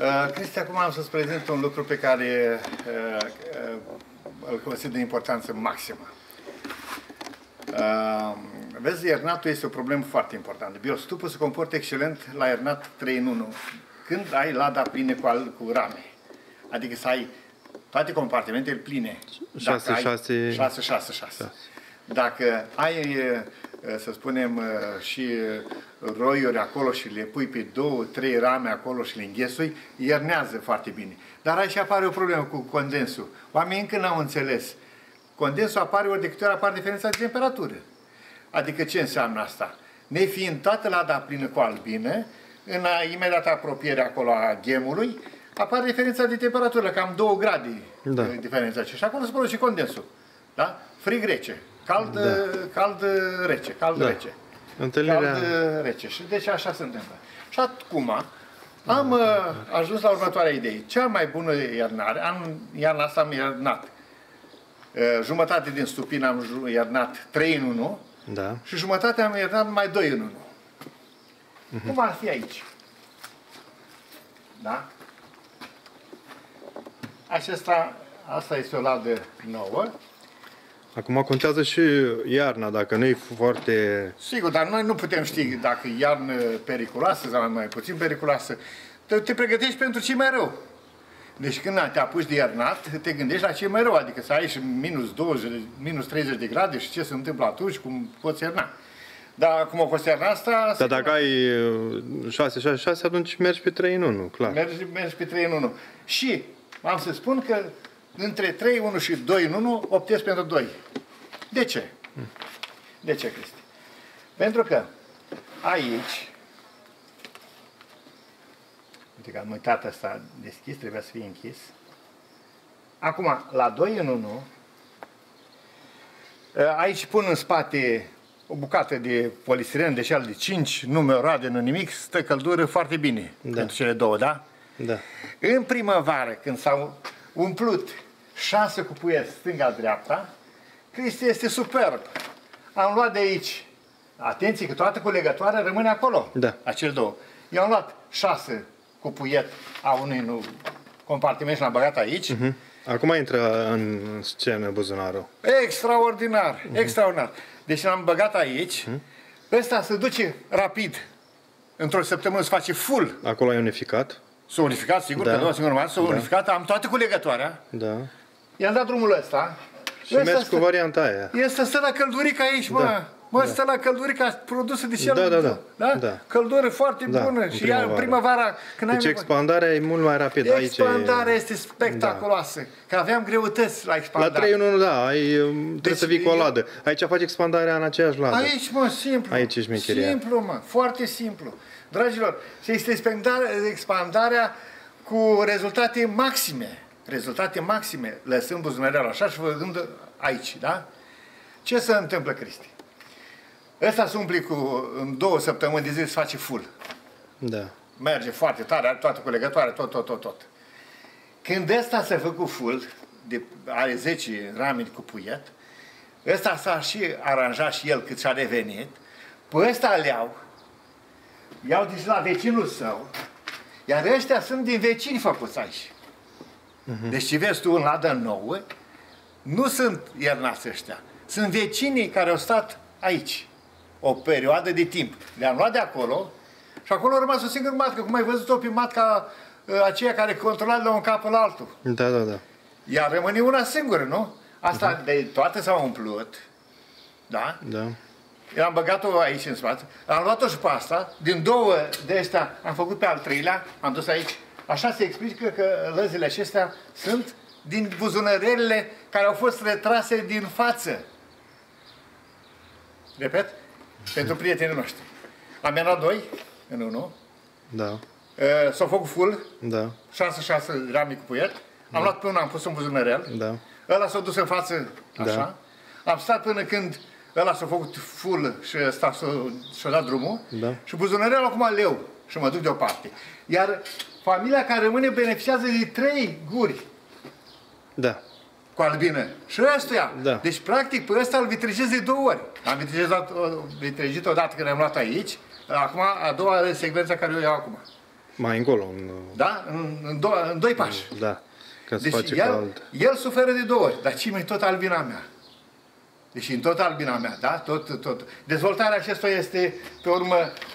Cristi, acum am să-ți prezint un lucru pe care îl consider de importanță maximă. Vezi, iernatul este o problemă foarte importantă. Biostupul se comportă excelent la iernat 3 în 1. Când ai lada plină cu rame, adică să ai toate compartimentele pline. 6. Dacă ai, să spunem, și roiuri acolo și le pui pe 2-3 rame acolo și le înghesui, iernează foarte bine. Dar aici apare o problemă cu condensul. Oamenii încă n-au înțeles. Condensul apare ori de câte ori apare diferența de temperatură. Adică ce înseamnă asta? Nefiind toată lada plină cu albină, în imediată apropiere acolo a ghemului, apare diferența de temperatură, cam 2 grade diferența. Și acolo se produce condensul. Da? Frig-rece. Cald-rece. Cald-rece. Întâlnirea... Cald-rece. Și deci așa se întâmplă. Și acum am ajuns la următoarea idee. Cea mai bună iernare, iarna asta am iernat. Jumătate din stupin am iernat 3 în 1 și jumătate am iernat numai 2 în 1. Cum ar fi aici? Da? Asta este o ladă nouă. Acum contează și iarna, dacă nu e foarte... Sigur, dar noi nu putem ști dacă e iarnă periculoasă sau mai puțin periculoasă. Te pregătești pentru ce mai rău. Deci când te apuci de iernat, te gândești la ce mai rău, adică să ai și minus 20, minus 30 de grade și ce se întâmplă atunci, cum poți ierna. Dar cum o poți ierna asta... Dar dacă ai 6-6-6, atunci mergi pe 3 în 1, clar. Mergi pe 3 în 1. Și am să spun că între 3 în 1 și 2 în 1 optez pentru 2. De ce? De ce, Cristi? Pentru că aici, uite că am uitat asta deschis, trebuia să fie închis. Acum, la 2 în 1, aici pun în spate o bucată de polistiren de șal de 5, nu merade, nu nimic, stă căldură foarte bine pentru cele două, da? Da. În primăvară, când s-au umplut 6 cupuieri stânga-dreapta, Cristi, este superb. Am luat de aici, atenție că toată culegătoarea rămâne acolo, acele două. Eu am luat 6 cupuieri a unui compartiment și l-am băgat aici. Acum intră în scenă buzunarul. Extraordinar, extraordinar. Deci l-am băgat aici, ăsta se duce rapid. Într-o săptămână se face full. Acolo e unificat. S-a unificat, sigur, pe două singuri mari, s-a unificat, am toată culegătoarea. Da. I-am dat drumul ăsta. Și mergi cu varianta aia. Este stă la căldurica aici, mă. Mă, stă la căldurica produsă de cel. Da? Căldură foarte bună. Și iar primăvara, când deci expandarea e mult mai rapidă. Expandarea este spectaculoasă. Că aveam greutăți la expandare. La 3 în 1, da, trebuie să vii cu o ladă. Aici faci expandarea în aceeași ladă. Aici, mă, simplu. Aici e șmecheria. Simplu, mă, foarte simplu. Dragilor, și este expandarea cu rezultate maxime. Rezultate maxime, lăsând buzunarelul așa și văzând aici, da? Ce se întâmplă, Cristi? Ăsta se umple în 2 săptămâni de zi, se face full. Da. Merge foarte tare, are toată culegătoarea, tot. Când ăsta s-a făcut full, are 10 rame cu puiet, ăsta s-a și aranjat și el cât și-a revenit, pe ăsta iau deci la vecinul său, iar ăștia sunt din vecini făcuți aici. Deci ce vezi tu în ladă nouă, nu sunt iernați ăștia, sunt vecinii care au stat aici o perioadă de timp. Le-am luat de acolo și acolo a rămas o singură matcă, cum ai văzut-o pe matca aceea care controla de la un cap la altul. Da. Iar rămâne una singură, nu? Asta de toate s-au umplut, da? Da. Eu am băgat-o aici în spate, am luat-o și pe asta, din 2 de astea am făcut pe al 3-lea, am dus aici. Așa se explică că lăzile acestea sunt din buzunărelele care au fost retrase din față. Repet? Pentru prietenii noștri. Am iernat 2 în 1. Da. S-au făcut full. Da. 6 rame cu puiet. Am luat pe unul, am pus un buzunărel. Da. Ăla s-a dus în față, așa. Am stat până când ăla s-a făcut full și ăsta și-a dat drumul. Da. Și buzunărelul acum leu și mă duc deoparte. Iar familia care rămâne beneficiază de 3 guri. Da. Cu albină. Și ăstuia. Da. Deci, practic, pe ăsta îl vitrigez de 2 ori. Am vitrigit odată când am luat aici, acum a doua secvență care o iau acum. Mai încolo. Da? În doi pași. Da. Când se Deci face cald. el suferă de 2 ori, dar cine tot albina mea. Deci în tot albina mea, da? Tot. Dezvoltarea acestuia este, pe urmă,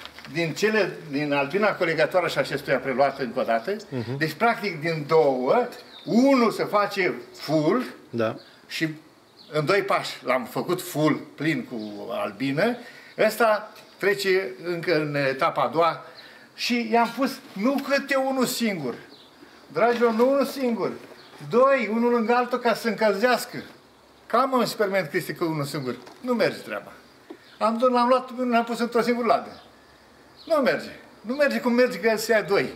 din albina colegătoare și acestuia preluată încă o dată. Deci, practic, din 2, unul se face full, Da. și în 2 pași l-am făcut full, plin cu albină. Ăsta trece încă în etapa a doua și i-am pus nu câte unul singur. Dragilor, nu unul singur. 2, unul lângă altul ca să încălzească. Cam un experiment, Cristi, că unul singur. Nu merge treaba. L-am luat, l-am pus într-o singură ladă. Nu merge. Nu merge cum merge că se ia 2.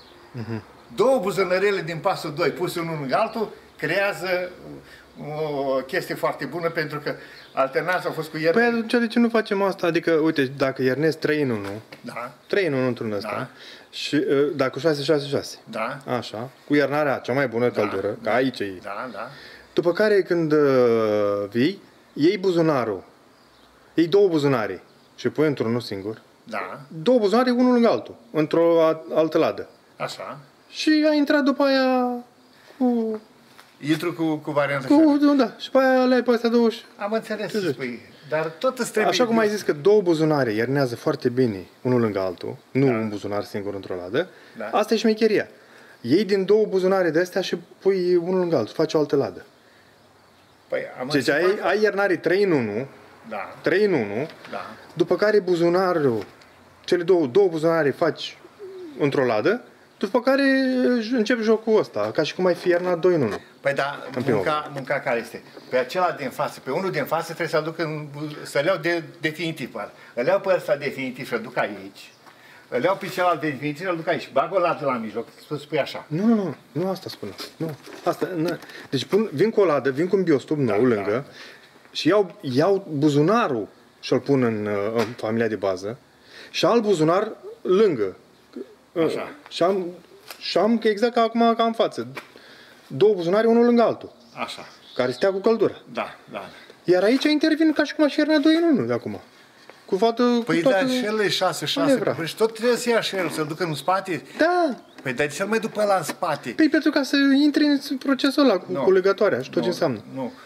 2 buzănărele din pasul 2 puse unul lângă altul creează o chestie foarte bună, pentru că alternația a fost cu iernă. Păi atunci de ce nu facem asta? Adică, uite, dacă iernezi 3 în 1, Da. 3 în 1 într-un ăsta, Da. și dacă 6-6-6, Da. așa, cu iernarea cea mai bună căldură, că aici e. Da, da. După care când vii, iei buzunarul, iei 2 buzunare și pui într-unul singur, Da. 2 buzunare unul lângă altul, într-o altă ladă. Așa. Și ai intrat după aia cu... Intru cu varianta așa. Da, și pe aia le-ai pe astea 2 și... Am înțeles ce spui. Dar tot îți trebuie... Așa cum ai zis că 2 buzunare iernează foarte bine unul lângă altul, nu un buzunar singur într-o ladă, Da. asta e șmecheria. Iei din 2 buzunare de astea și pui unul lângă altul, faci o altă ladă. Păi, am Deci înțeles. ai iernare 3 în 1, Da. 3 în 1, Da. după care buzunarul, cele două buzunare faci într-o ladă, după care începi jocul ăsta, ca și cum ai fi iernat 2 în 1. Păi da, munca care este? Pe acela din față, pe unul din față trebuie să-l duc să-l iau definitiv. Îl iau pe ăsta definitiv și îl duc aici. Îl iau pe celălalt definitiv și îl duc aici. Bag o ladă la mijloc, să spui așa. Nu asta spune. Nu. Asta, nu. Deci vin cu o ladă, vin cu un biostub nou lângă și iau buzunarul și îl pun în familia de bază și alt buzunar lângă. Așa. Și am exact ca acum, ca în față. 2 buzunare, unul lângă altul, Așa. care stea cu căldură. Da, da. Iar aici intervin ca și cum aș ierna 2 în 1 de acum. Cu fată, Păi cu toată... da, și el e 6-6. manevra. Păi și tot trebuie să ia și el, să-l ducă în spate. Da. Păi dar de ce mai după ăla în spate? Păi pentru ca să intri în procesul ăla cu legătoarea și tot ce înseamnă.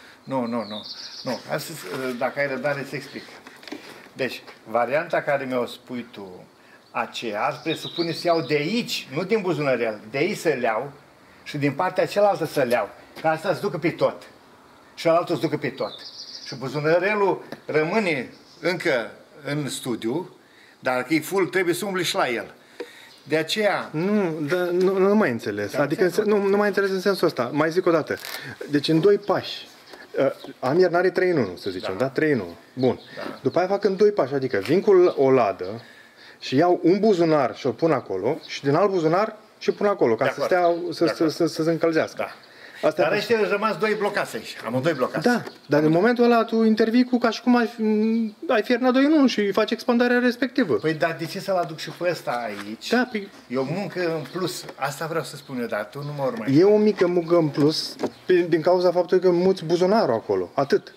Nu. Hai să, dacă ai răbdare, să explic. Deci, varianta care mi-o spui tu, aceea presupune să iau de aici, nu din buzunărel, de aici să-l iau și din partea cealaltă să-l iau. Ca asta îți ducă pe tot. Și altul îți ducă pe tot. Și buzunărelul rămâne încă în studiu, dar dacă e full, trebuie să umbli și la el. De aceea... Nu mai înțeles. Adică nu mai înțeles în sensul ăsta. Mai zic o dată. Deci în 2 pași. Am iernare 3 în 1, să zicem, da? 3 în 1. Bun. Da. După aia fac în 2 pași, adică vin cu o ladă și iau un buzunar și o pun acolo și din alt buzunar și pun acolo, ca să stea, să se încălzească. Da. Asta Dar ăștia au rămas 2 blocați aici. Am 2 blocați. Da, dar în momentul ăla tu intervii cu ca și cum ai fi iernat 2 în 1 și faci expandarea respectivă. Păi dar de ce să-l aduc și pe ăsta aici? Da, păi... E o muncă în plus. Asta vreau să spun eu, dar tu nu mă urmări. E o mică muncă în plus din cauza faptului că muți buzunarul acolo.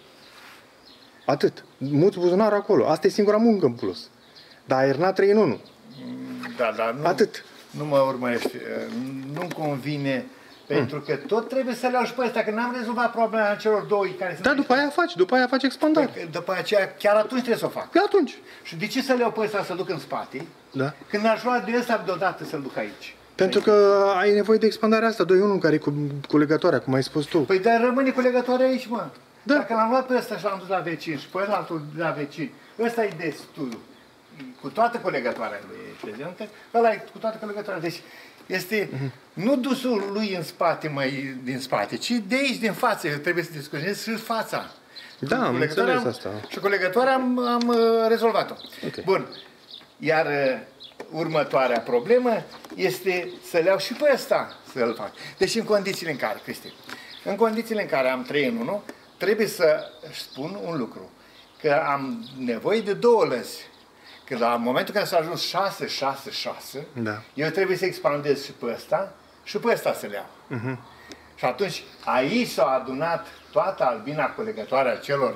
Atât. Muți buzunarul acolo. Asta e singura muncă în plus. Dar ai iernat 3 în 1. Da, dar nu, Atât. Nu mă urmărești. Nu-mi convine. Pentru că tot trebuie să le iau și pe ăsta, că n-am rezolvat problema celor 2 care sunt. Da, după aia faci expandare. Păi, după aceea, chiar atunci trebuie să o fac. Pe atunci. Și de ce să le iau pe ăsta să duc în spate, Da. când aș lua de ăsta deodată să-l duc aici? Pentru că ai nevoie de expandarea asta 2 în 1 care e cu legătoarea, cum ai spus tu. Păi dar rămâne cu legătoarea aici, mă. Da. Dacă l-am luat pe ăsta și l-am dus la vecin și pe ălaltul la vecin, ăsta e destul. Cu toată colegătoarea lui prezentă, ăla e cu toată colegătoarea. Deci este nu dusul lui în spate, mai din spate, ci de aici, din față. Trebuie să desconectezi și fața. Da, am înțeles asta. Și cu legătoarea am rezolvat-o. Okay. Bun. Iar următoarea problemă este să-l iau și pe ăsta să-l fac. Deci în condițiile în care, Cristi, în condițiile în care am 3 în 1, trebuie să spun un lucru. Că am nevoie de 2 lăzi. Că la momentul când s-a ajuns 6-6-6, da. eu trebuie să expandez și pe ăsta și pe ăsta să le iau. Și atunci aici s-a adunat toată albina colegătoare a celor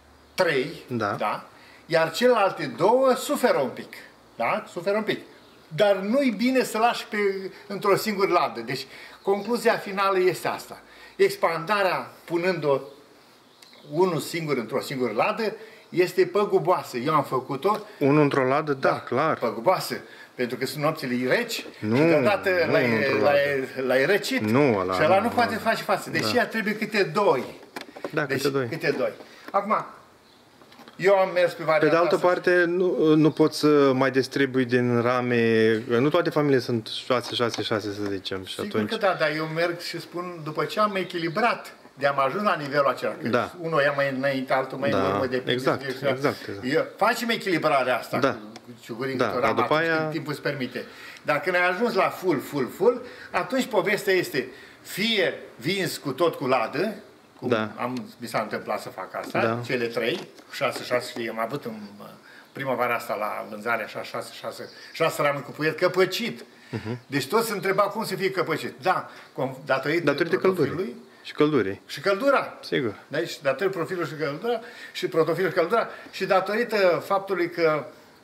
3, da. Iar celelalte 2 suferă un pic. Da? Suferă un pic. dar nu-i bine să lași într-o singură ladă. Deci, concluzia finală este asta. Expandarea, punând-o unul singur într-o singură ladă, este păguboasă. Eu am făcut-o. Unul într-o ladă, da, clar. Păguboasă. Pentru că sunt nopțile reci Nu, și deodată nu l-ai răcit nu, și ăla nu poate face față. Deci ea trebuie câte doi. Da, Deci câte doi. Acum, eu am mers pe varianta Pe de altă asta. parte, nu poți să mai distribui din rame, nu toate familiile sunt 6, să zicem. Și Sigur atunci... că da, dar eu merg și spun, după ce am echilibrat, de-am ajuns la nivelul acela, că Da. unul ia mai înainte, altul mai în urmă, depinde. Exact. Facem echilibrarea asta Da. cu ciugurii, Da, dar după aia... când timpul îți permite. Dar când ai ajuns la full, atunci povestea este fie vins cu tot cu ladă, cum mi s-a întâmplat să fac asta, cele 3, 6, am avut în primăvara asta la vânzare, așa, 6 rame cu puiet căpăcit. Deci toți se întrebau cum să fie căpăcit. Da, datorită căldurii. Și căldurii. Și căldura. Sigur. Deci, datorită profilul și căldura, și protofilul și căldura, și datorită faptului că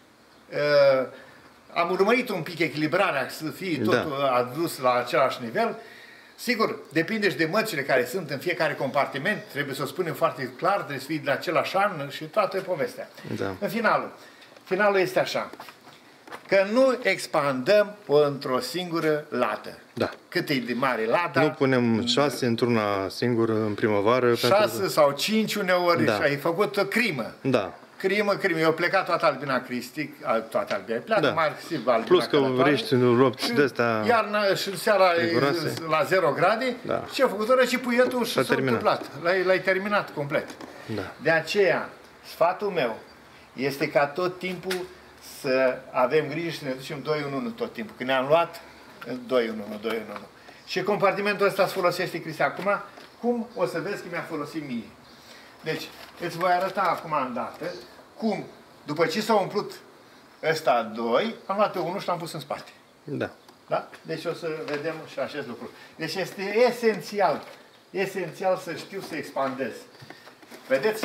am urmărit un pic echilibrarea, să fie totul adus la același nivel. Sigur, depinde și de mărcile care sunt în fiecare compartiment, trebuie să o spunem foarte clar, trebuie să fie de același an și toată povestea. Da. În finalul este așa, că nu expandăm într-o singură lată. Da. Cât e de mare lata? Nu punem 6 într-una singură în primăvară. 6 sau 5 uneori și ai făcut crimă. Da. Crimă. Eu am plecat toată Albina Cristic, toată Albina, pleacă Marxiv, Albina plus că vrești ropți de-astea iarna și seara la 0 grade, ce a făcut ăla și puietul și s-a întâmplat. L-ai terminat complet. Da. De aceea, sfatul meu este ca tot timpul să avem grijă și să ne ducem 2 în 1 tot timpul. Când ne-am luat 2 în 1, 2 în 1. Și compartimentul ăsta se folosește, Cristi, acum, cum o să vezi că mi-a folosit mie. Deci, îți voi arăta acum îndată cum, după ce s-a umplut ăsta 2, am luat pe 1 și l-am pus în spate. Da. Da? Deci o să vedem și acest lucru. Deci este esențial să știu să expandez. Vedeți?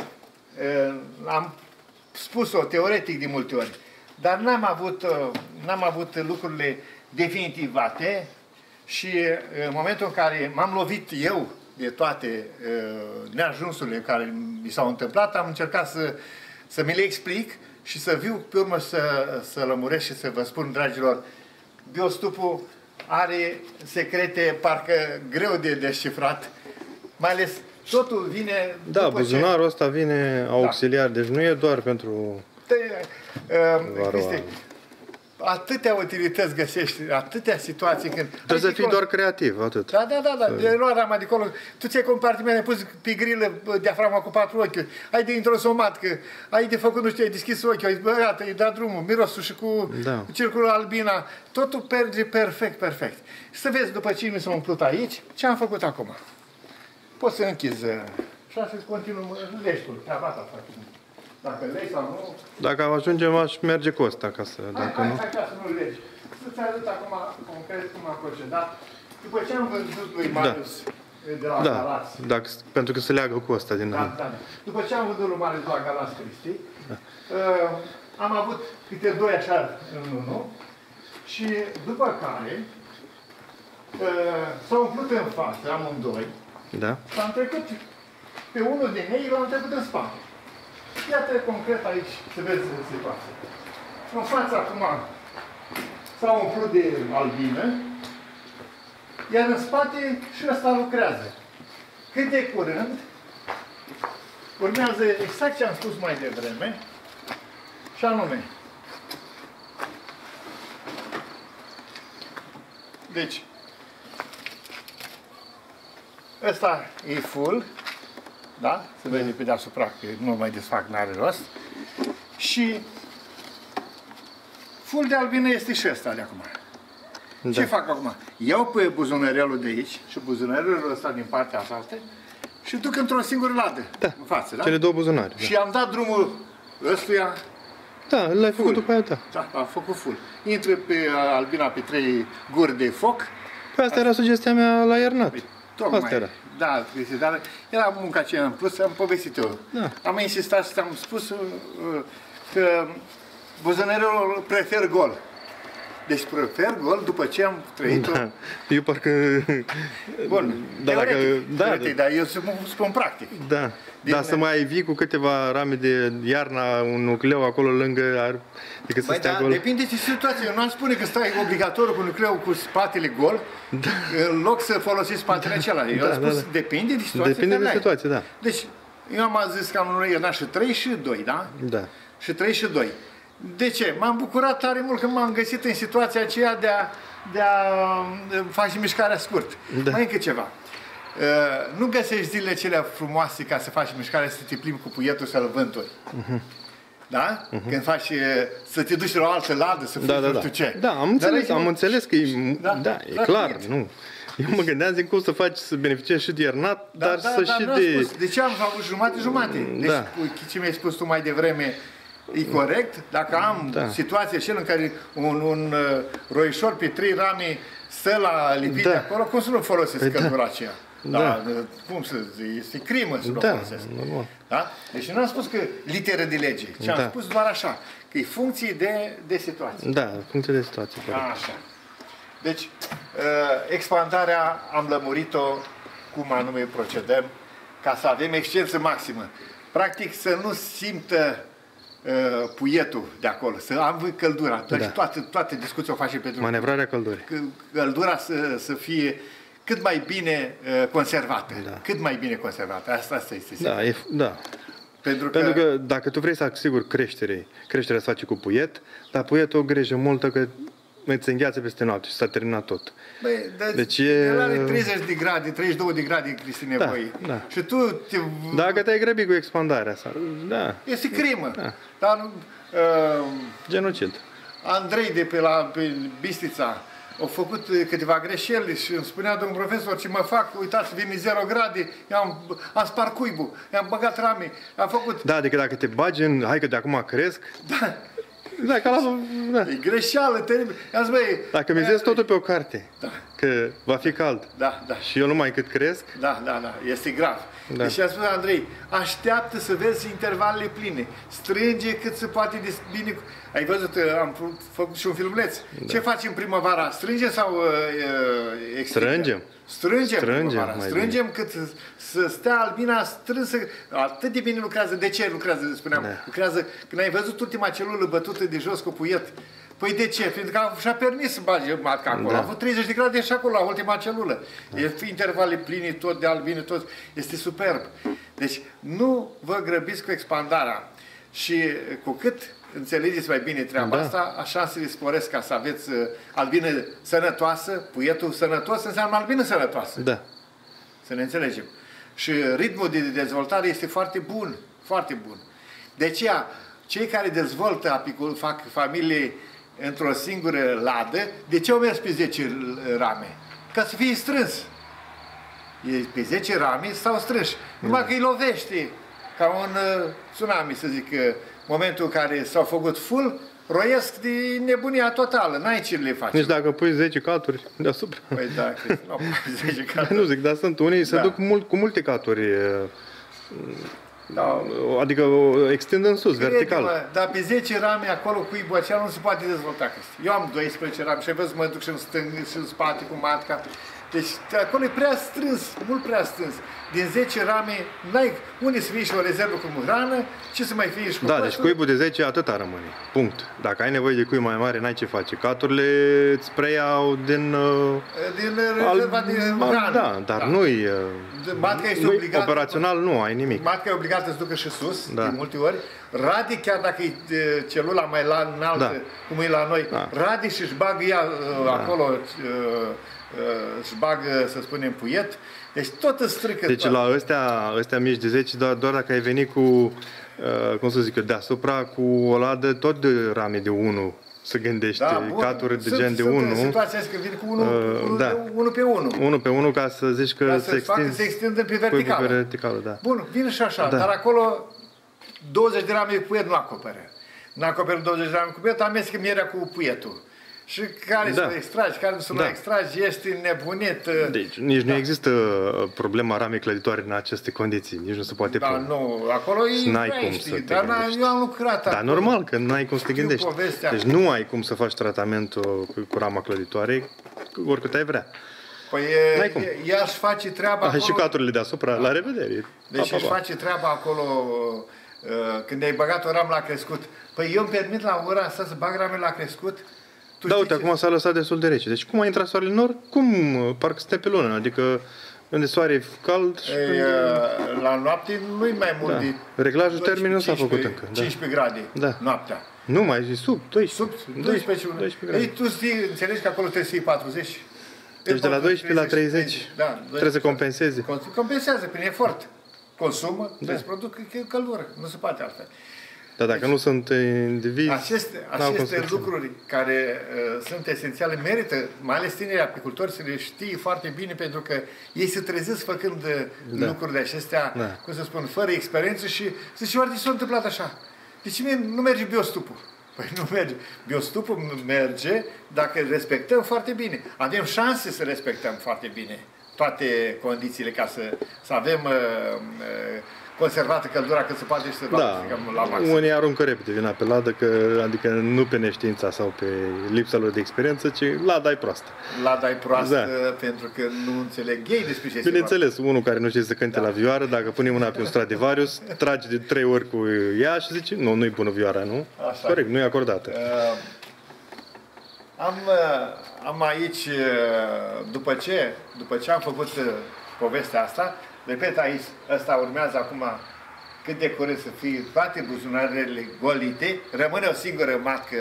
Am spus-o teoretic de multe ori, dar n-am avut lucrurile definitivate și în momentul în care m-am lovit eu de toate neajunsurile care mi s-au întâmplat, am încercat să mi le explic și să viu pe urmă să lămuresc și să vă spun, dragilor, biostupul are secrete parcă greu de descifrat, mai ales totul vine... Da, buzunarul ăsta vine auxiliar, deci nu e doar pentru... Cristi, atâtea utilități găsești, atâtea situații când... Trebuie să fii doar creativ, atât. Da. De lua rama de acolo. Tu ți-ai compartiment, ai pus pe grilă diafragma cu 4 ochi, ai de intros o matcă, ai de făcut, nu știu, ai deschis ochii, ai zis, bă, iată, îi dat drumul, mirosul și cu circulul albina, totul merge perfect. Să vezi, după ce mi s-a umplut aici, ce am făcut acum. Poți să închizi și așa să continuu, legi tu, treaba ta faci. Dacă legi sau nu... Dacă ajungem, aș merge cu ăsta acasă. Hai ca să nu legi. Să-ți arăt acum concret cum am procedat. După ce am văzut lui Marius de la Galați... pentru că se leagă cu ăsta din Da. După ce am văzut lui Marius de la Galați, Cristi, am avut câte 2 așa în unul și după care s-au umplut în față, amândoi, și am trecut pe unul din ei, l-am trecut în spate. Iată concret aici, să vezi situația. În față acum s-au umplut de albină, iar în spate și ăsta lucrează. Cât de curând urmează exact ce am spus mai devreme, și anume. Deci, ăsta e full, da? Se vede pe deasupra că nu mai desfac, n-are rost. Și full de albină este și ăsta de acum. Ce fac acum? Iau pe buzunărelul de aici și buzunărelul ăsta din partea asta și duc într-o singură ladă în față, da? Cele 2 buzunare. Și am dat drumul ăstuia. Da, l-ai făcut după aia, Da, am făcut full. Intră pe albina pe 3 guri de foc. Păi asta era sugestia mea la iernat. Tocmai. Asta era. Da, dar era munca ce am plus, am povestit eu. Da. Am insistat și am spus că buzunărul prefer gol. Deci prefer gol după ce am trăit-o. Da. Eu parcă... Bun, Da, dar eu spun practic. Da. Dar să mai vii cu câteva rame de iarna, un nucleu acolo lângă, decât să stai gol. Depinde de situație. Eu nu am spune că stai obligatoriu cu nucleu cu spatele gol, în loc să folosești spatele acela. Eu am spus, depinde de situație. Depinde de situație, da. Deci, eu am zis că am era și 3 și 2, da? Da. Și 3 și 2. De ce? M-am bucurat tare mult că m-am găsit în situația aceea de a face mișcarea scurt. Da. Mai încă ceva. Nu găsești zilele acelea frumoase ca să faci mișcare, să te plimbi cu puietul să-l vânturi. Da? Când faci să te duci la o altă ladă, să faci nu știu ce. Da, am înțeles că e, e clar, nu. Eu mă gândeam zic cum să faci să beneficiezi și de iernat, dar să și de... De ce am făcut jumate-jumate? Deci ce mi-ai spus tu mai devreme e corect. Dacă am situația în care un roișor pe 3 rame stă la lipit acolo, cum să nu folosesc căldura aceea? Cum să zic, este crimă să nu o folosesc. Da? Deci nu am spus că literă de lege, ci am spus doar așa, că e funcție de situație. Da, funcție de situație. Așa. Deci, expandarea am lămurit-o cum anume procedăm ca să avem excelță maximă. Practic să nu simtă puietul de acolo, să am căldura. Deci toată discuția o facem pentru manevrarea căldurii. Căldura să fie cât mai bine conservată. Cât mai bine conservată. Asta este sigur. Da. Pentru că dacă tu vrei să asiguri creșterea se face cu puiet, dar puietul o grijă multă că îți îngheață peste noapte și s-a terminat tot. Deci el are 30 de grade, 32 de grade, Cristi, nevoie. Și tu dacă te-ai grăbit cu expandarea asta, este crimă. Dar genocid. Andrei de pe Bistrița a făcut câteva greșeli și îmi spunea domnul profesor ce mă fac, uitați, vine 0 grade, am spart cuibul, i-am băgat rame, am făcut... Da, adică dacă te bagi în, hai că de acum cresc... Da, e greșeală, teribil. Dacă mizezi totul pe o carte, că va fi cald și eu numai cât cresc... este grav. Deci a spus Andrei, așteaptă să vezi intervalele pline, strânge cât se poate de bine. Ai văzut, am făcut și un filmuleț. Ce facem primăvara? Strângem sau extindem? Strângem cât să stea albina strânsă. Atât de bine lucrează. De ce lucrează, spuneam? Lucrează când ai văzut ultima celulă bătută de jos cu puiet. Păi de ce? Pentru că și-a permis să bage matca acolo. A avut 30 de grade și acolo, la ultima celulă. Intervale pline, tot de albine, tot. Este superb. Deci nu vă grăbiți cu expandarea. Și cu cât înțelegeți mai bine treaba asta, așa se le sporesc ca să aveți albină sănătoasă, puietul sănătos înseamnă albină sănătoasă. Da. Să ne înțelegem. Și ritmul de dezvoltare este foarte bun, foarte bun. De aceea, cei care dezvoltă fac familie într-o singură ladă, de ce au mers pe 10 rame? Ca să fie strâns. Pe 10 rame stau strânși. Numai că îi lovește ca un tsunami, să zic, momentul în care s-au făcut full, roiesc de nebunia totală, n-ai ce le faci. Nici dacă pui 10 caturi deasupra. Păi da, nu pui 10 caturi. Nu zic, dar sunt unii se duc cu multe caturi. Adică extind în sus, vertical. Dar pe 10 rame acolo cuibul acela nu se poate dezvolta. Eu am 12 rame și văd mă duc și în stâng și în spate cu matca. Deci acolo e prea strâns, mult prea strâns. Din 10 rame, n-ai unde să fie și o rezervă cu hrană, ce să mai fie și cu deci cuibul de 10 atâta rămâne. Punct. Dacă ai nevoie de cuib mai mare, n-ai ce face. Caturile îți preiau din rezerva de hrană. Da, dar nu-i... Matca este obligată... Operațional nu ai nimic. Matca e obligată să ducă și sus, de multe ori. Radi, chiar dacă e celula mai înaltă, cum e la noi, radi și își bagă ea acolo... își bagă, să spunem, puiet. Deci tot îți strică. Deci la ăstea mici de 10, doar dacă ai venit cu, cum să zic eu, deasupra, cu o ladă tot de rame de 1, să gândești, caturi de gen de 1. Situația este că vine cu 1 pe 1. 1 pe 1 ca să zici că se extindă pe verticală. Bun, vine și așa, dar acolo 20 de rame de puiet nu acoperă. Nu acoperă 20 de rame cu puiet, amestecă mierea cu puietul. Și care să le extragi, care nu să le extragi, ești nebunit. Deci nici nu există problema ramei clăditoare în aceste condiții, nici nu se poate pune. Nu, acolo e n-ai cum să te dar gândești. eu am lucrat Dar acolo. normal că n-ai cum să te gândești. Povestea. Deci nu ai cum să faci tratamentul cu rama clăditoare oricât ai vrea. Păi ea își face treaba Ai acolo. și caturile deasupra, la revedere. Deci își face treaba acolo când ai băgat o ramă la crescut. Păi eu îmi permit la ora asta să bag rame la crescut. Tu Uite, acum s-a lăsat destul de rece. Deci cum a intrat soarele în nord? Cum? Parcă suntem pe lună. Adică unde soare e cald și... La noapte nu-i mai mult de... Reglajul termenului nu s-a făcut încă. 15 grade noaptea. Nu, mai zi sub 12. Sub 12 grade. Ei, tu înțelegi că acolo trebuie să fii 40. Deci de la 12 la 30 trebuie să compenseze. Compensează prin efort. Consumă, trebuie să produc căldură. Nu se poate altfel. Dar dacă nu sunt indivizi... Aceste lucruri care sunt esențiale merită, mai ales tinerii apicultori, să le știe foarte bine, pentru că ei se trezesc făcând lucruri de acestea, cum să spun, fără experiență și zice, oare de s-a întâmplat așa? Deci nu merge biostupul. Păi nu merge. Biostupul merge dacă îl respectăm foarte bine. Avem șanse să respectăm foarte bine toate condițiile ca să avem conservată căldura cât se poate și să valorificăm la maxim. Unii aruncă repede vina pe ladă, adică nu pe neștiința sau pe lipsa lor de experiență, ci lada e proastă. Lada e proastă pentru că nu înțeleg ei despre ce este. Bineînțeles, unul care nu știe să cânte la vioară, dacă pune mâna pe un Stradivarius, trage de 3 ori cu ea și zice, nu-i bună vioara, nu? Așa. Corect, nu e acordată. Am aici, după ce am făcut povestea asta, repet aici, ăsta urmează acum cât de curând să fie toate buzunarele golite, rămâne o singură matcă.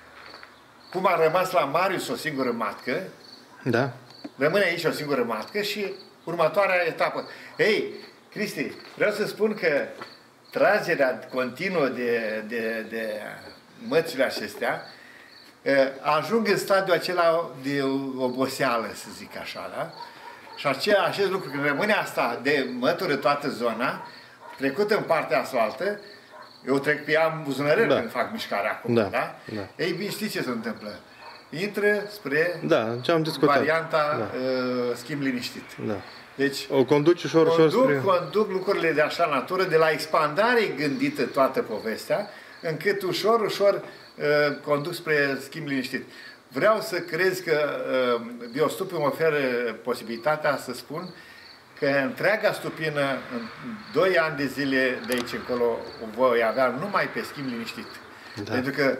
Cum a rămas la Marius o singură matcă, rămâne aici o singură matcă și următoarea etapă. Ei, Cristi, vreau să spun că tragerea continuă de mățile acestea ajung în stadiul acela de oboseală, să zic așa, da? Și acest lucru, când rămâne asta de mătură toată zona, trecut în partea asfaltă, eu trec pe ea în buzunărel când fac mișcarea acum, da? Ei bine, știți ce se întâmplă? Intră spre varianta schimb liniștit. Deci, o conduci ușor conduc lucrurile de așa natură, de la expandare gândită toată povestea, încât ușor conduc spre schimb liniștit. Vreau să crezi că biostupul îmi oferă posibilitatea să spun că întreaga stupină, în 2 ani de zile de aici încolo, o voi avea numai pe schimb liniștit. Pentru că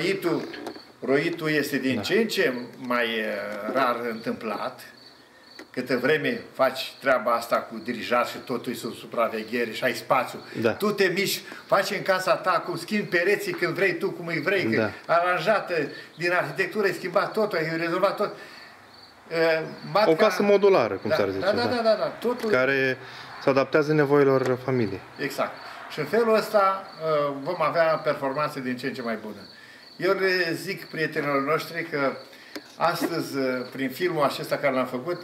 roitul este din ce în ce mai rar întâmplat. Câtă vreme faci treaba asta cu dirijat și totul e sub supraveghere și ai spațiu. Tu te miști, faci în casa ta, cum schimbi pereții când vrei tu, cum îi vrei, aranjată din arhitectură, ai schimbat totul, ai rezolvat tot. O casă modulară, cum s-ar zice. Totul... Care se adaptează nevoilor familiei. Exact. Și în felul ăsta vom avea performanțe din ce în ce mai bună. Eu le zic prietenilor noștri că astăzi, prin filmul acesta care l-am făcut,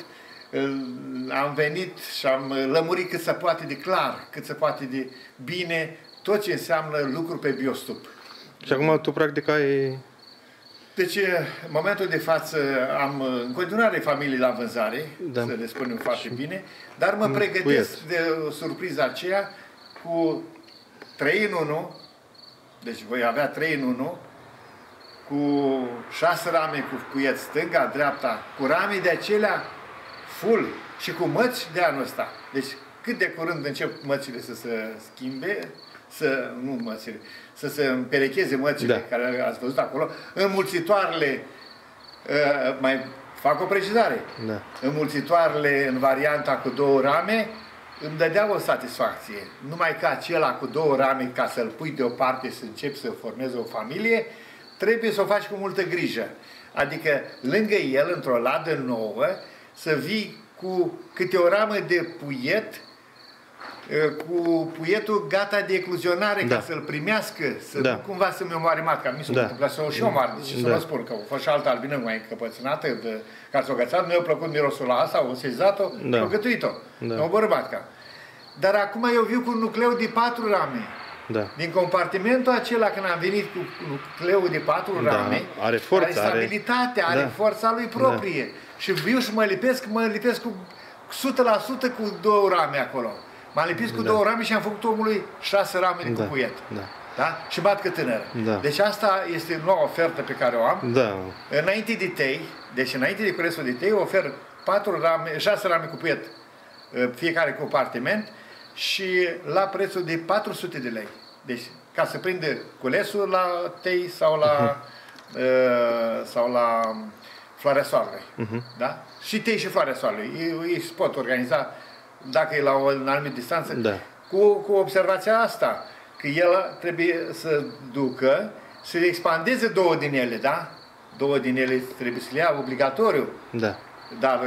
am venit și am lămurit cât se poate de clar, cât se poate de bine tot ce înseamnă lucru pe biostup. Și acum tu practic ai... Deci, în momentul de față am în continuare familii la vânzare, să le spunem foarte bine, dar mă pregătesc de surpriza aceea cu 3 în 1, deci voi avea 3 în 1, cu 6 rame cu cuieți stânga, dreapta, cu rame de acelea full și cu măți de anul ăsta. Deci cât de curând încep mățile să se schimbe, să se împerecheze mățile care ați văzut acolo, înmulțitoarele, mai fac o precizare, înmulțitoarele în varianta cu 2 rame îmi dădea o satisfacție. Numai că acela cu 2 rame, ca să-l pui deoparte să începi să formeze o familie, trebuie să o faci cu multă grijă. Adică lângă el, într-o ladă nouă, să vii cu câte o ramă de puiet, cu puietul gata de ecluzionare, ca să-l primească, să nu cumva să-mi omoare matca. Mi s-a întâmplat să o și omoare, deci să vă spun că a fost și altă albină mai încăpățânată, care s-a agățat, nu i-a plăcut mirosul la asta, au sezat-o, și-a gătuit-o, mi-a oborât matca. Dar acum eu viu cu un nucleu de 4 rame. Da. Din compartimentul acela, când am venit cu nucleul de 4 rame, are forță, are stabilitate, are forța lui proprie. Și viu și mă lipesc cu 100% cu 2 rame acolo. M-am lipit cu 2 rame și am făcut omului 6 rame de cucuiet. Da? Și batcă tânără. Deci asta este noua ofertă pe care o am. Înainte de tei, deci înainte de culesul de tei, ofer 6 rame cucuiet fiecare compartiment și la prețul de 400 de lei. Deci, ca să prindă culesul la tei sau la floarea soarelui. Da? Și tei și floarea soarelui. Ei se pot organiza, dacă e la o anumită distanță, cu observația asta, că el trebuie să ducă, să expandeze 2 din ele, da? 2 din ele trebuie să le ia obligatoriu. Dar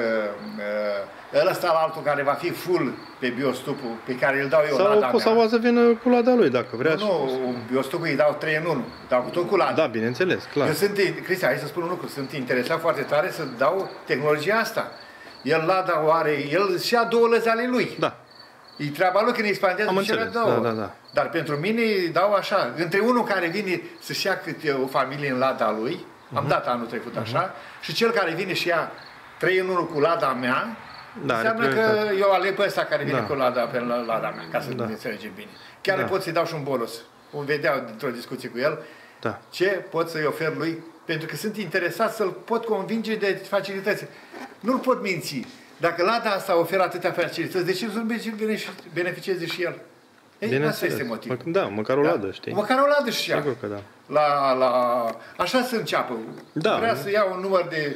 ăsta la altul care va fi full pe biostupul pe care îl dau eu lada mea. Sau să vină cu lada lui, dacă vrea. Nu, biostupul îi dau 3 în 1. Dau cu tot cu lada. Da, bineînțeles, clar. Eu sunt, Cristian, hai să spun un lucru, sunt interesat foarte tare să dau tehnologia asta. El lada o are, el și ia 2 lăzi ale lui. E treaba lui când expandează și cele 2. Dar pentru mine dau așa, între unul care vine să-și ia câte o familie în lada lui, am dat anul trecut așa, și cel care vine și ia 3 în 1 cu lada mea, înseamnă că eu aleg pe ăsta care vine cu lada mea, ca să ne înțelegem bine. Chiar îi pot să-i dau și un bonus. Vom vedea dintr-o discuție cu el ce pot să-i ofer lui, pentru că sunt interesat să-l pot convinge de facilități. Nu-l pot minți. Dacă lada asta oferă atâtea facilități, de ce nu beneficieze și el? Ei, asta este motivul. Da, măcar o ladă, știi? Măcar o ladă și ea. Sigur că da. Așa să înceapă. Vrea să ia un număr de,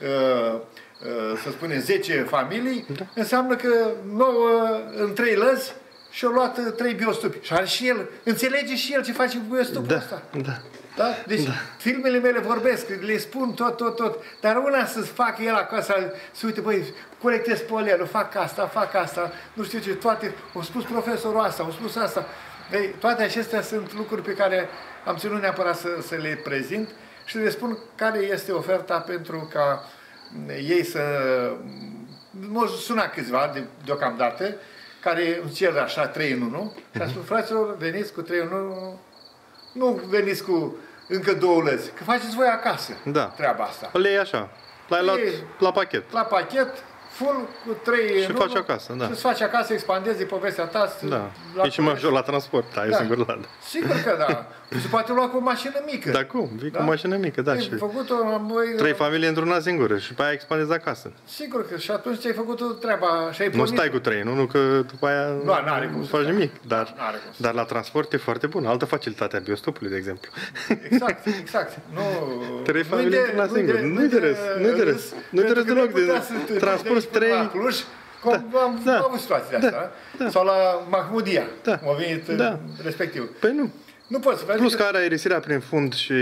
să spunem, 10 familii, înseamnă că 9 în 3 lăzi și-au luat 3 biostupi. Și are și el, înțelege și el ce face cu biostupul ăsta. Da? Deci filmele mele vorbesc, le spun tot. Dar una să facă el acasă, să uite, băi, colectez polielul, fac asta, nu știu ce, toate, au spus profesorul asta, au spus asta. Ei, toate acestea sunt lucruri pe care am ținut neapărat să le prezint și le spun care este oferta pentru ca ei să... M-au sunat câțiva deocamdată, care îmi cer așa 3 în 1 și am spus, fraților, veniți cu 3 în 1, nu veniți cu încă 2 lăzi, că faceți voi acasă treaba asta. Le iei așa, l-ai luat la pachet. La pachet, full, cu 3 și faci acasă, și îți faci acasă, expandezi povestea ta. E și mai ușor la transport, ai o singură ladă. Sigur că da. Se poate lua cu o mașină mică. Da, cum? Vii cu o mașină mică, da. Și făcut-o, 3 familii într-una singură și pe aia expandezi acasă. Sigur că și atunci ți-ai făcut treaba și ai Nu stai cu 3, nu că după aia nu faci nimic. Dar la transport e foarte bun. Altă facilitate a biostopului, de exemplu. Exact. 3 familii într-una singură. Nu-i de râs. Nu-i de râs deloc. Transport 3... Am avut situația asta. Sau la Mahmudia. M-a venit respectiv. Păi nu. Nu poți. Plus că are aerisirea prin fund și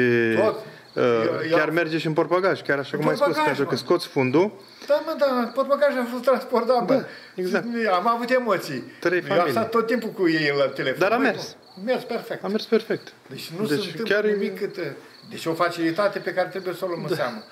chiar merge și în portbagaj, chiar așa cum ai spus, pentru că scoți fundul. Da, portbagajul a fost transportat, exact. Am avut emoții. 3 familii. Am stat tot timpul cu ei la telefon. Dar a mers. A mers perfect. Deci nu se întâmplă nimic cât... Deci o facilitate pe care trebuie să o luăm în seamă.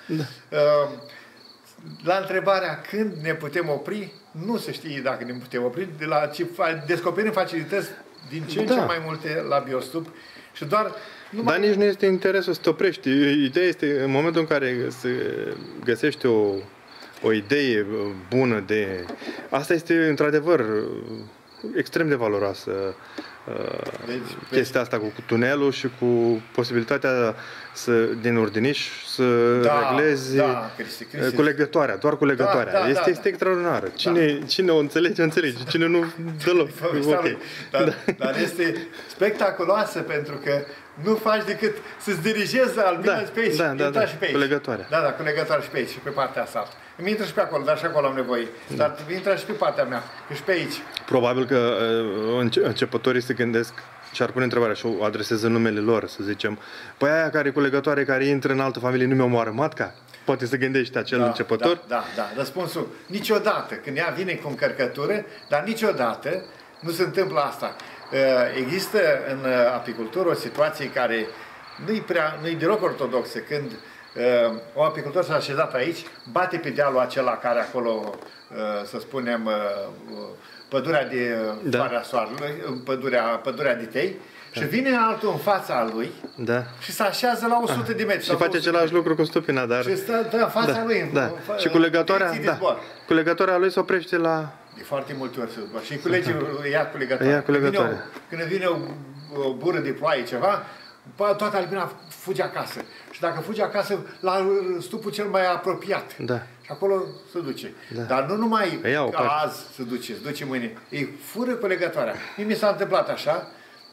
La întrebarea când ne putem opri, nu se știe dacă ne putem opri, descoperim facilități din ce în ce mai multe la biostup și doar... Dar nici nu este interesul să te oprești. Ideea este, în momentul în care găsești o idee bună de... Asta este, într-adevăr, extrem de valoroasă. Chestia asta cu tunelul și cu posibilitatea din Urdiniș să reglezi culegătoarea, doar culegătoarea. Este extraordinară. Cine o înțelege, înțelege. Cine nu, deloc. Dar este spectaculoasă pentru că nu faci decât să-ți dirigezi albina pe aici. Și pe aici. Culegătoarea. Culegătoarea și pe aici și pe partea asta. Îmi intră și pe acolo, dar și acolo am nevoie. Dar intră și pe partea mea, și pe aici. Probabil că începătorii se gândesc și ar pune întrebarea și o adreseze numele lor, să zicem. Păi aia care culegătoare care intră în altă familie nu mi-o moară matca? Poate să gândești acel începător? Da. Răspunsul, niciodată. Când ea vine cu încărcătură, dar niciodată nu se întâmplă asta. Există în apicultură o situație care nu-i deloc ortodoxă. Când o apicultor s-a așezat aici, bate pe dealul acela care acolo, să spunem, pădurea de floarea soarelui, pădurea de tei, Și vine altul în fața lui Da. și se așează la 100 de metri. Și face același lucru cu stupina, dar... Și stă în fața lui. Da. Și cu legătoarea lui se oprește la... De foarte multe ori se zboară. Și ia cu legătoarea. Când vine o bură de ploaie ceva, toată albina fuge acasă. Și dacă fuge acasă, la stupul cel mai apropiat. Da. Și acolo se duce. Da. Dar nu numai azi se duce mâine. Îi fură cu legătoarea. Mi s-a întâmplat așa,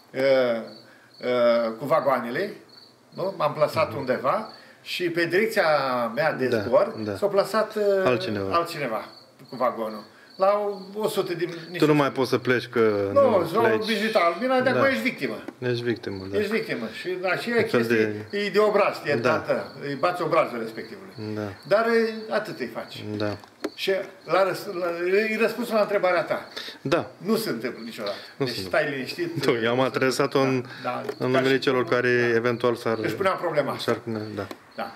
cu vagoanele, nu? M-am plasat undeva și pe direcția mea de zbor s-a plasat altcineva cu vagonul. La 100 de... Tu nu mai poți să pleci că... Nu, s-au vizita albina, de acolo ești victimă. Ești victimă, da. Ești victimă. Și aceea chestie e de obraz, e dată. Îi bați obrazul respectivului. Da. Dar atât îi faci. Da. Și îi răspunsul la întrebarea ta. Da. Nu se întâmplă niciodată. Deci stai liniștit. Nu, eu am adresat-o în numele celor care eventual s-ar... Își punea problema. Da. Da.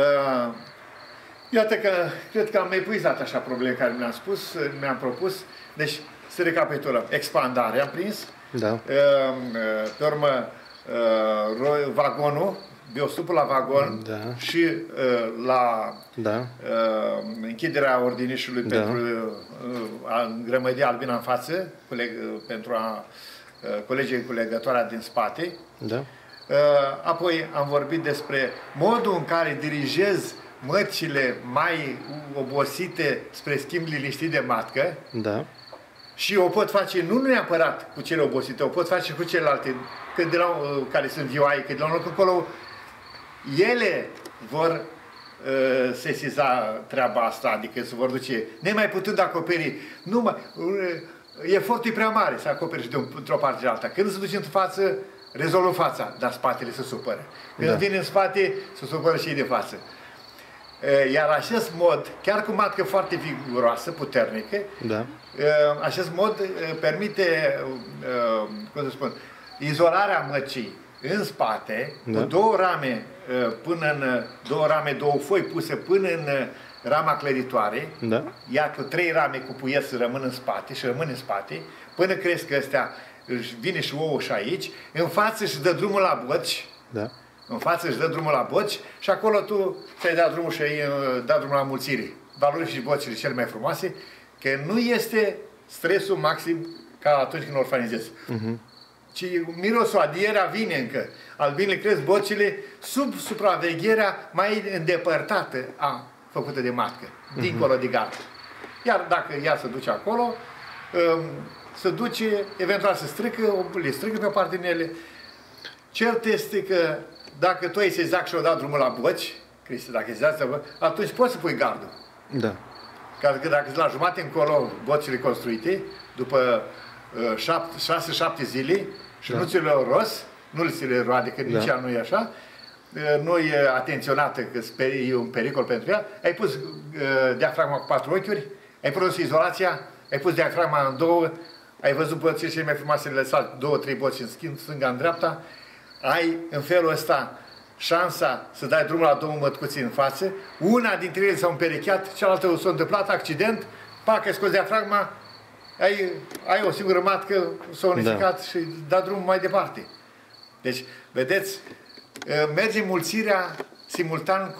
Iată că cred că am epuizat așa probleme care mi-am propus. Deci, să recapitulăm. Expandare am prins. Da. Pe urmă, vagonul, biostupul la vagon și la închiderea ordinișului pentru a îngrămădi albina în față, pentru a colege cu legătoarea din spate. Da. Apoi am vorbit despre modul în care dirigez mărcile mai obosite spre schimb liniștit de matcă. Da. Și o pot face nu neapărat cu cele obosite, o pot face cu celelalte, care sunt vioaie, că de la un loc încolo ele vor sesiza treaba asta, adică se vor duce, nemai putând acoperi, efortul e prea mare să acoperi și într-o parte de alta. Când se duce în față, rezolvă fața, dar spatele se supără. Când vine în spate, se supără și de față. Iar acest mod, chiar cu matcă foarte viguroasă, puternică, acest mod permite, cum să spun, izolarea măcii în spate, cu două rame, două foi puse până în rama clăritoare, iar cu 3 rame cu puieți rămân în spate și rămân în spate, până cresc astea, vine și ouă și aici, în față și dă drumul la boci, în față își dă drumul la boci și acolo tu ți-ai dat drumul și ai dat drumul la mulțire. Valori și bocile cele mai frumoase, că nu este stresul maxim ca atunci când orfanizezi. Ci mirosul, adierea vine încă. Albinele cresc bocile sub supravegherea mai îndepărtată făcută de matcă, dincolo de gard. Iar dacă ea se duce acolo, se duce, eventual se strică, le strică pe partenele. Cert este că dacă tu ai sezat și o dat drumul la boci, Cristi, dacă ai sezat, atunci poți să pui gardul. Da. Că dacă la jumate încolo bocile construite, după 6-7 zile și nu ți le rost, nu ți le roade, că nici ea nu e așa, nu e atenționată că e un pericol pentru ea, ai pus diafragma cu 4 ochiuri, ai produs izolația, ai pus diafragma în 2, ai văzut bocile cele mai frumoase, le lăsat 2-3 boci în schimb, stânga în dreapta, ai în felul ăsta șansa să dai drumul la 2 mătcuți în față, una dintre ele s-a împerecheat, cealaltă s-a întâmplat, accident, pac, ai scos diafragma, ai o singură matcă, s-a unificat și da drumul mai departe. Deci, vedeți, merge mulțirea simultan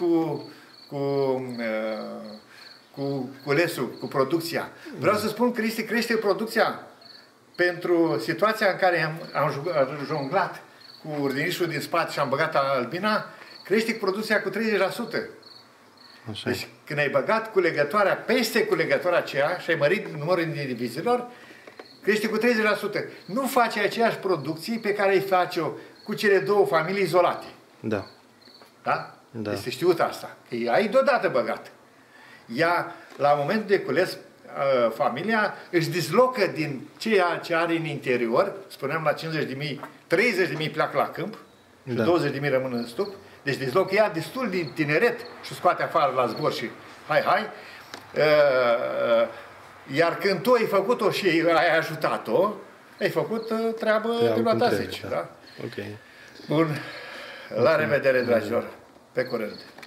cu culesul, cu producția. Vreau să spun că crește producția pentru situația în care am jonglat cu ordinișul din spate și am băgat albina, crește producția cu 30%. Așa. Deci când ai băgat culegătoarea peste culegătoarea aceea și ai mărit numărul indivizilor, crește cu 30%. Nu face aceeași producție pe care îi face-o cu cele două familii izolate. Da. Da? Este știut asta. Că ai deodată băgat. Ea, la momentul de cules, familia își dislocă din ceea ce are în interior, spuneam la 50.000, 30.000 pleacă la câmp și 20.000 rămân în stup. Deci dislocă ea destul din tineret și scoate afară la zbor și hai. Iar când tu ai făcut-o și ai ajutat-o, ai făcut treabă de luat zici. Da? Okay. Bun. La revedere, dragilor. Pe curând.